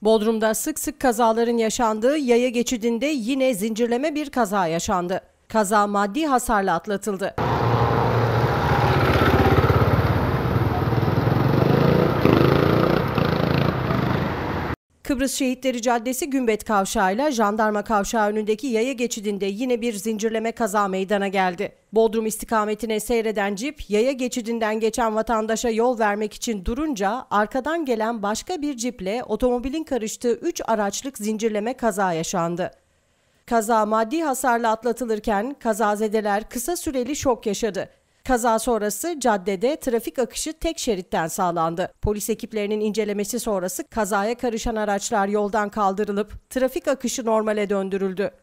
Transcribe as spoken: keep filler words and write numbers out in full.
Bodrum'da sık sık kazaların yaşandığı yaya geçidinde yine zincirleme bir kaza yaşandı. Kaza maddi hasarla atlatıldı. Kıbrıs Şehitleri Caddesi Gümbet Kavşağı'yla Jandarma Kavşağı önündeki yaya geçidinde yine bir zincirleme kaza meydana geldi. Bodrum istikametine seyreden cip, yaya geçidinden geçen vatandaşa yol vermek için durunca arkadan gelen başka bir ciple otomobilin karıştığı üç araçlık zincirleme kaza yaşandı. Kaza maddi hasarla atlatılırken kazazedeler kısa süreli şok yaşadı. Kaza sonrası caddede trafik akışı tek şeritten sağlandı. Polis ekiplerinin incelemesi sonrası kazaya karışan araçlar yoldan kaldırılıp trafik akışı normale döndürüldü.